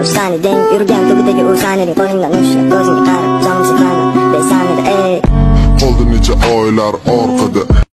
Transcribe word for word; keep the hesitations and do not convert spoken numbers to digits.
sani deng yurgan tubidagi u sanining qo'lingdan ushlab ko'zingga qarab jonim saqlanib besanida ey qoldi necha oylar orqada